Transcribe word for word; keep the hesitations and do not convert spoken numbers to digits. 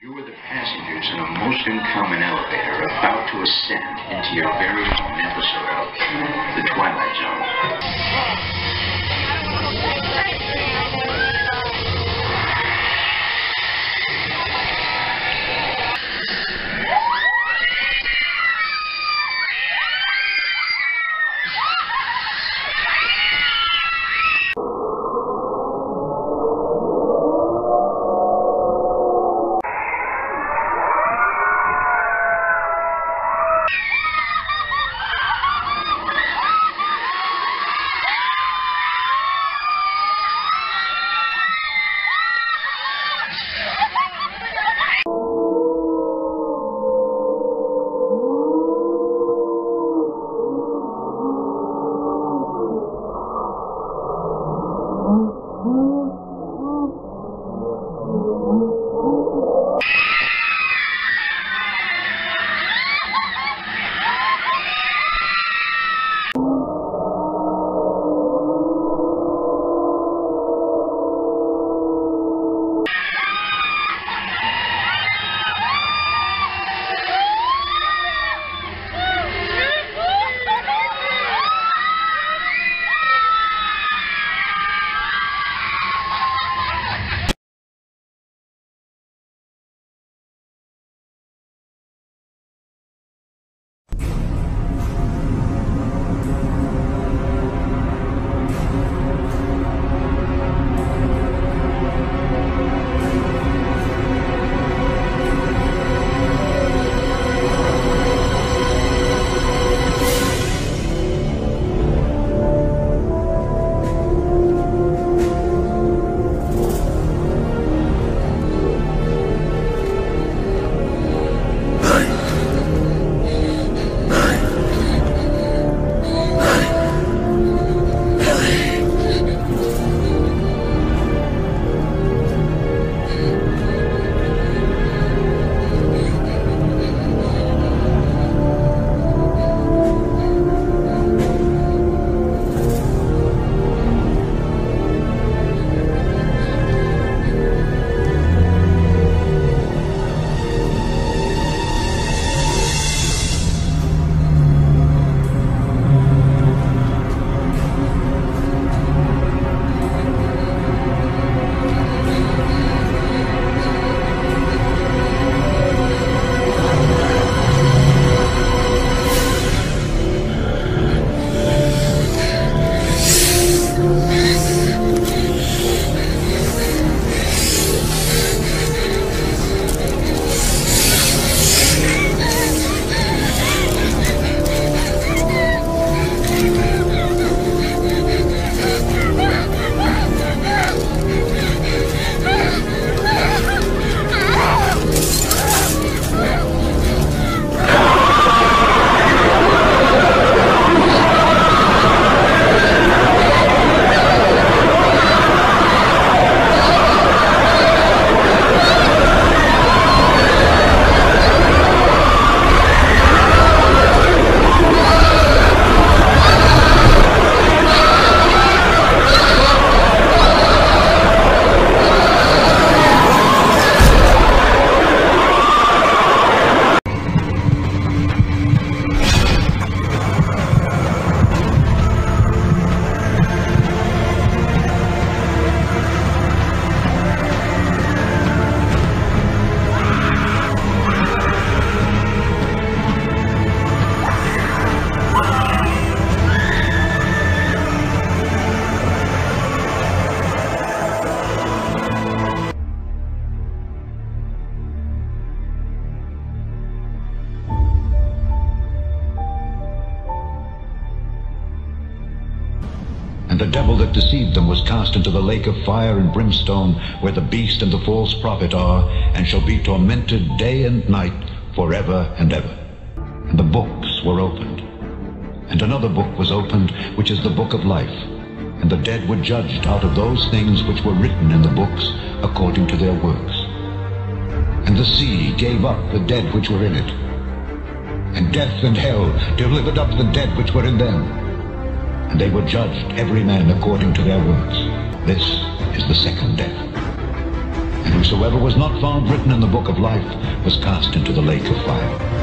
You are the passengers in a most uncommon elevator about to ascend into your very own episode of The Twilight Zone. And the devil that deceived them was cast into the lake of fire and brimstone, where the beast and the false prophet are, and shall be tormented day and night forever and ever. And the books were opened. And another book was opened, which is the book of life. And the dead were judged out of those things which were written in the books, according to their works. And the sea gave up the dead which were in it. And death and hell delivered up the dead which were in them. And they were judged, every man according to their works. This is the second death. And whosoever was not found written in the book of life was cast into the lake of fire.